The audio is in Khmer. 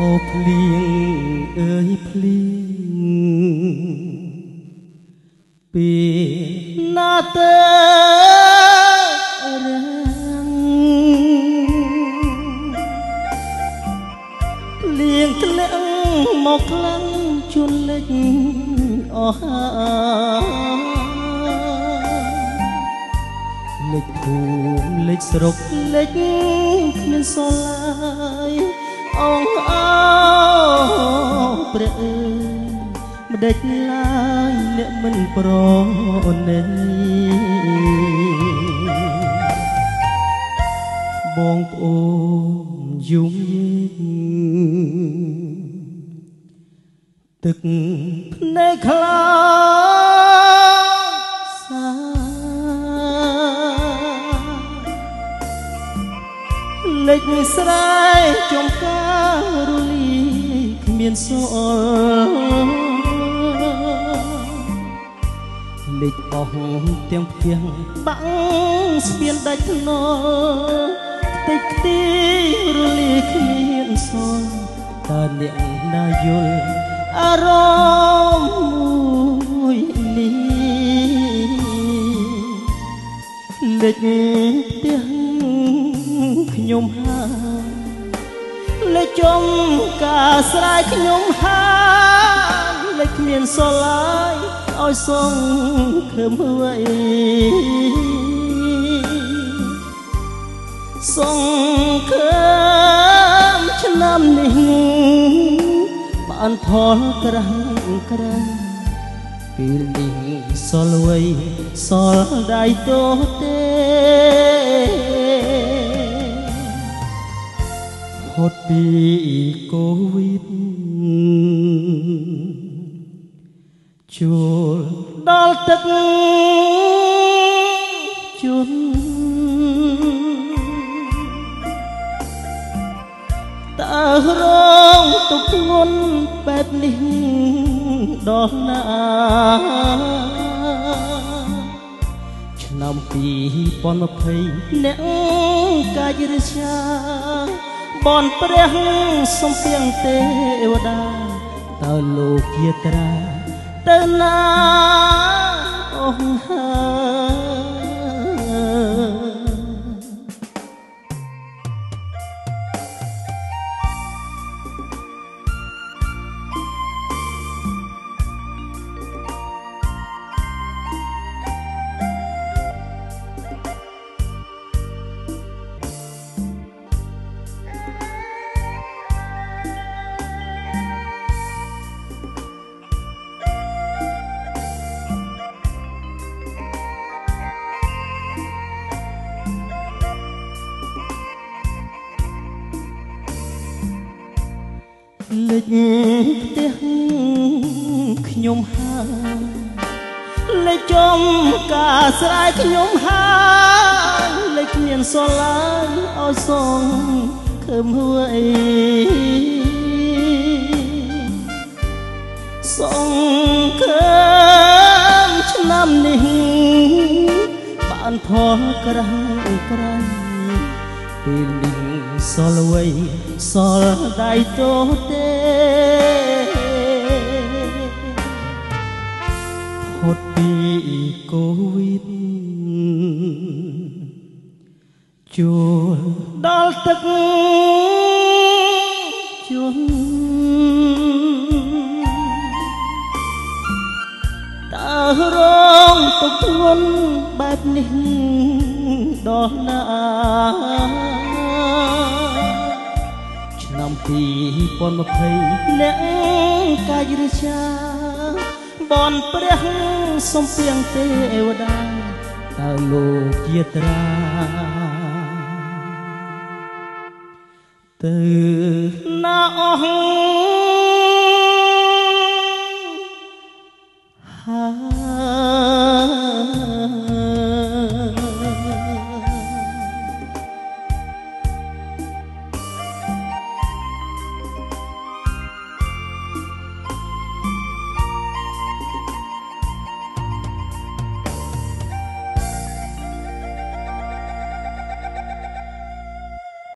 ភ្លៀងអើយភ្លៀងពេលណាទៅរាំងភ្លៀងធ្លាក់មកខ្លាំងជន់លិចអស់លិចភូមិលិចស្រុកលិចគ្មានសល់ឡើយអងអោព្រះអើយម្ដេចឡើយអ្នកមិនប្រណីបងប្អូនយំយេទឹកភ្នែកខ្លោចសាលេចស្រែចំការរលីគ្មានសល់លេចអស់ទាំងផ្ទះបាំងស្ពានដាច់ថ្នល់តិចទីរលីគ្មានសល់តើអ្នកណាយល់អារម្មណ៍មួយនេះលេចផ្ទះខ្ញុំហើយលេចចំការស្រែខ្ញុំហើយលេចគ្មានសល់ឡើយឲ្យសងឃើមអ្វីសងឃើមឆ្នាំនេះបានផលក្រាំងក្រាំងពេលនេះសល់អ្វីសល់ដៃទោះទេហត់ពីកូវីដជួលដល់ទឹកជន់តើរងទុកធ្ងន់បែបនេះដល់ណាឆ្នាំ2020អ្នកកាយរិឆាបនព្រះសំពាំងទេវតាតើលោកយាត្រាទៅណាអស់ហើយលេចផ្ទះខ្ញុំហើយលេចចំការស្រែខ្ញុំហើយលេចគ្មានសល់ឡើយឲ្យសងឃើមអ្វីសងឃើមឆ្នាំនេះបានផលក្រាំងក្រាំងពេលនេះសល់អ្វីសល់ដៃទោះទេផុតពីកូវីដជួលដល់ទឹកជន់តើរងទុកធ្ងន់បែបនេះដល់ណាឆ្នាំ2020អ្នកកាយរិឆាបនព្រះសំពាំងទេវតាតើលោកយាត្រាទៅណាអស់